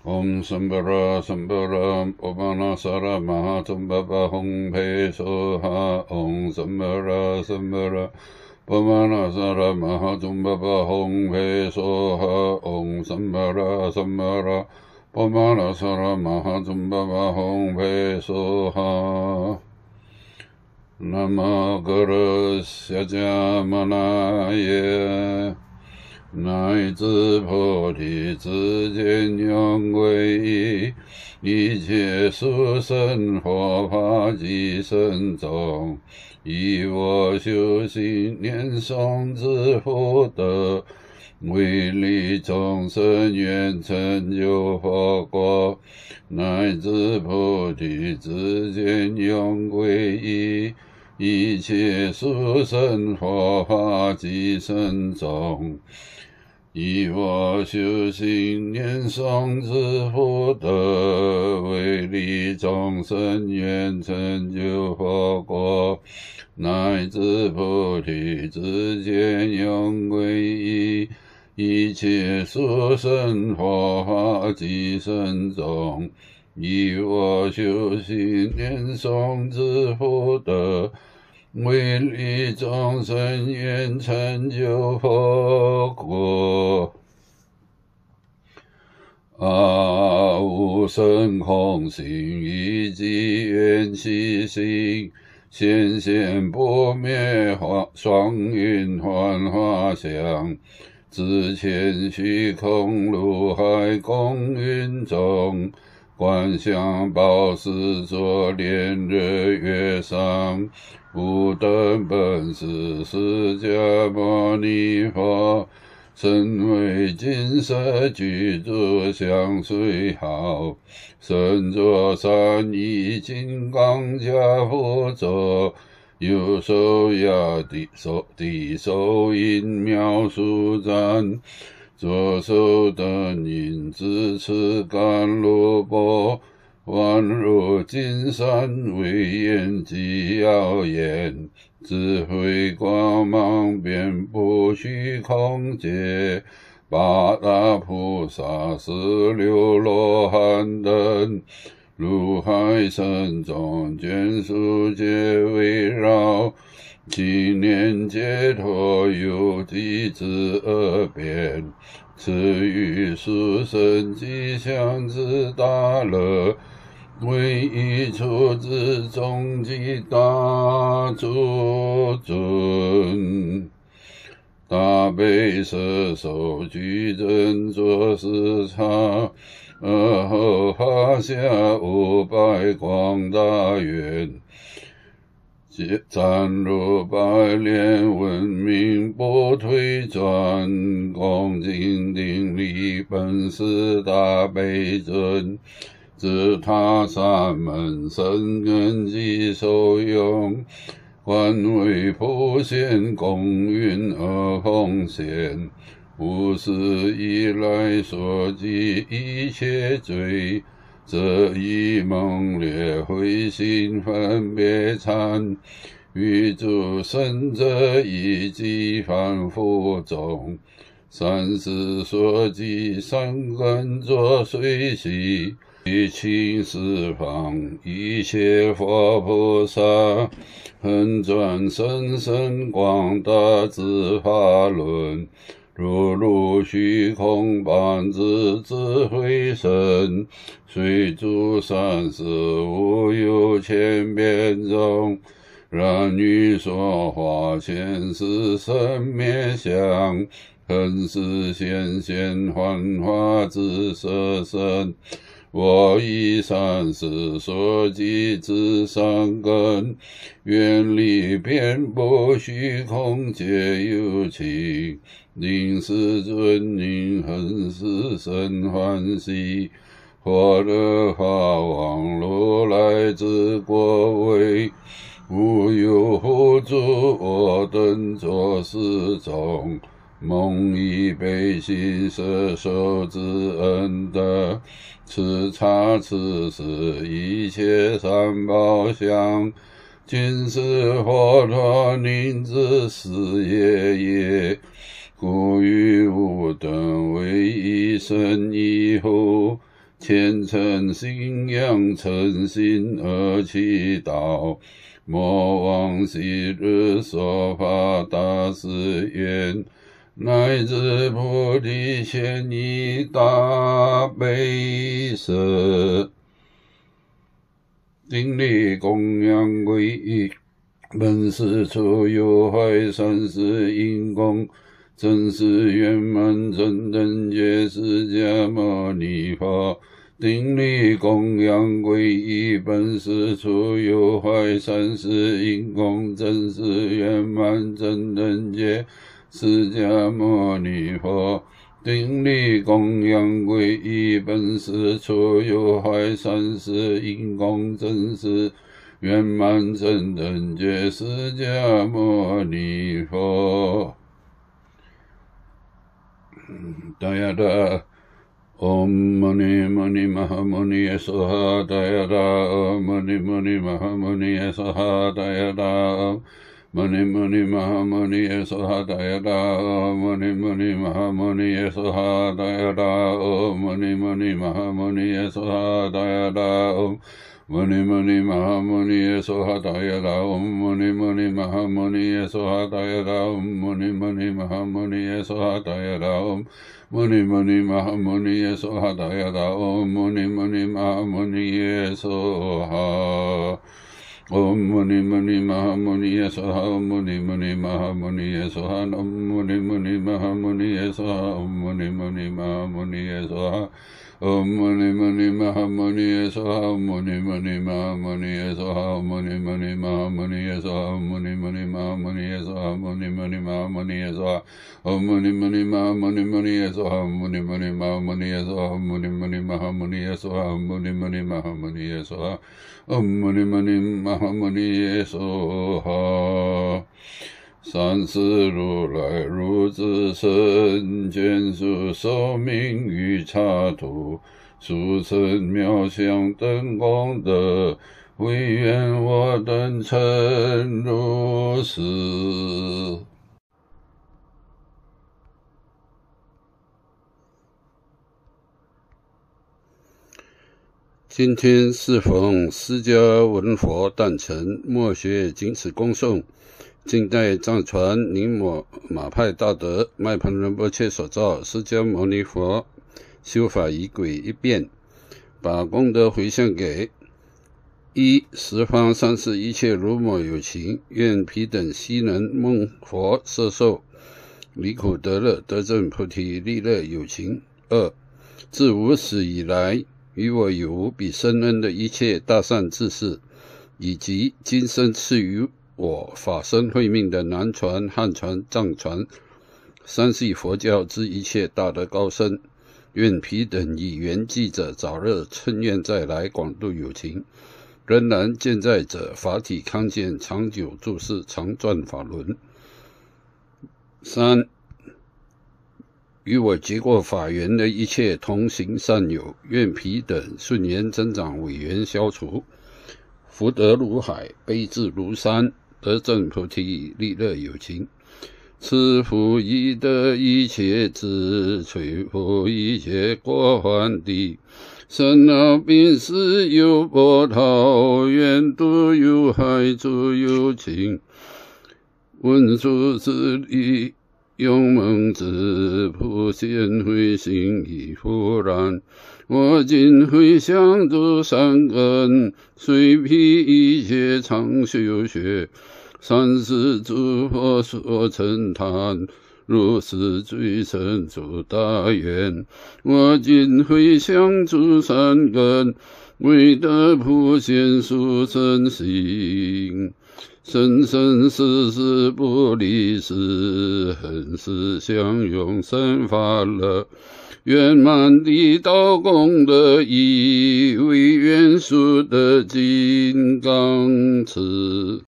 Om Sambara Sambara Pavanasara Mahatumbaba Hong Pe Soha Om Sambara Sambara Pavanasara Mahatumbaba Hong Pe Soha Om Sambara Sambara Pavanasara Mahatumbaba Hong Pe Soha Namagarasya Jamanaye 乃至菩提之间永归依，一切殊胜佛法即身中，以我修行念诵之福德，为利众生愿成就佛果，乃至菩提之间永归依，一切殊胜佛法即身中。以我修行念诵之福德，为利众生愿成就佛果，乃至菩提之间永归依，一切殊胜佛法即身中。以我修行念诵之福德，为利众生愿成就佛果。阿无生空性，一即缘起性，显现不灭双运幻化相，自前虚空如海公云中，观想宝石作莲日月上，无等本师释迦牟尼佛，身为金色具足相随好，身着三衣金刚加护座，右手压地手印妙舒展，左手灯印支持甘露钵，宛如金山威严极耀眼，智慧光芒遍布虚空界，八大菩萨16罗汉等，如海深中眷属皆围绕，七念解脱有地之二边，赐予殊胜吉祥之大乐，为一处之终极大诸尊。大悲摄受具真作视察，而后发下500广大愿，赞如百莲闻名不退转，恭敬顶礼本师大悲尊，自他三门深根基受用，观为普贤公允而奉献，无始以来所积一切罪，则以猛烈慧心分别参，于诸生者以及凡夫众，三世所积善根作随喜，以请十方一切佛菩萨，恒转生生广大之法轮，如虚空般之智慧身，随诸善事无有千变中，然于说法前世生灭相，恒是现幻化之色身，我以三世所积之善根，愿力遍布虚空皆有情，令世尊因恒是生欢喜，获得法王如来之果位，无有护助我等作事中，蒙以悲心摄受之恩德，此刹此时一切三宝相，今是佛陀宁之事业也，故于吾等为一生一护， 虔诚信仰，诚心而祈祷，莫忘昔日所发大誓愿，乃至菩提现已大悲舍。顶礼供养皈依，本师出有怀三世因功，真实圆满真等觉释迦牟尼佛。顶礼供养皈依，本师出有怀三世因功，真实圆满真等觉释迦牟尼佛。顶礼供养皈依，本师出有怀三世因功，真实圆满真等觉释迦牟尼佛。大家的Om Mani Mani Mahamuni Swaha Dayada Om Mani Mani Mahamuni Swaha Dayada Om Mani Mani Mahamuni Swaha Dayada Om Mani Mani Mahamuni Swaha Dayada Om Mani Mani Mahamuni Swaha Dayada Om Mani Mani Mahamuni Swaha Dayada Om Mani Mani Mahamuni Swaha Dayada Om Mani Mani Mahamuni Swaha Dayada Om Mani Mani Mahamuni Swaha Dayada Om Mani Mani Mahamuni Swaha Om Mani Mani Mahamuni Swaha Om Mani Mani Mahamuni Swaha Om Mani Mani Mahamuni Swaha Om Mani Mani Mahamuni Swaha Om Mani Mani Mahamuni Swaha Om Mani Mani Mahamuni Swaha Om Mani Mani Mahamuni Swaha Om Mani Mani Mahamuni Swaha Om Mani Mani Mahamuni Swaha Om Mani Mani Mahamuni Swaha Om Mani Mani Mahamuni Swaha Om Mani Mani Mahamuni Swaha Om Mani Mani Mahamuni Swaha Om Mani Mani Mahamuni Swaha。三世如来如至圣见属寿命与刹土，殊胜妙相等功德，唯愿我等成如是。今天适逢释迦文佛诞辰，末学谨此恭诵。近代藏传宁玛马派大德麦盘仁波切所造释迦牟尼佛修法仪轨一遍，把功德回向给一十方三世一切如母有情，愿彼等悉能梦佛摄受，离苦得乐，得证菩提利乐有情。二自无始以来，与我有无比深恩的一切大善知识，以及今生赐予我法身慧命的南传、汉传、藏传三系佛教之一切大德高僧，愿彼等以缘记者早日称愿再来，广度有情。仍然健在者法体康健，长久住世，常转法轮。三与我结过法缘的一切同行善友，愿彼等顺缘增长，违缘消除，福德如海，悲智如山，得证菩提利乐有情。赐福益得一切智，摧伏一切过患地，生老病死有波涛，愿度有害诸有情。文殊之力勇猛之普贤慧心已复然，我今回向诸善根，虽披一切常修学，三世诸佛所称叹，如是最胜诸大愿。我今回向诸善根，为得普贤殊胜行，生生世世不离世，恒时相拥生法乐，圆满地道功德义，为愿速得金刚持。